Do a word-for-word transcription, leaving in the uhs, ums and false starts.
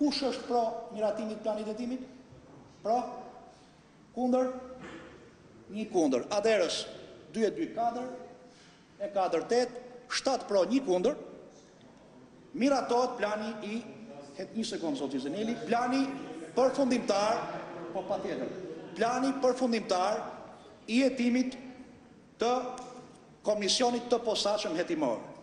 Kush është pro miratimit planit hetimit? Pro? Kundër? Një kundër. Atëherës dy e dy katër, e katër tetë, shtatë pro, një kundër. Miratohet plani i het një sekond zoti Zeneli, plani përfundimtar, po patjetër. Plani përfundimtar i hetimit të komisionit të posaçëm hetimor.